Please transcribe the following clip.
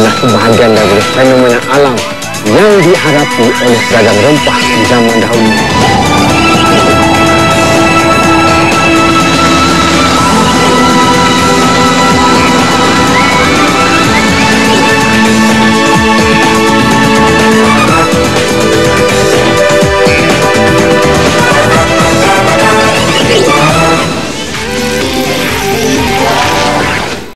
adalah sebahagian dari fenomena alam yang dihadapi oleh pedagang rempah di zaman dahulu.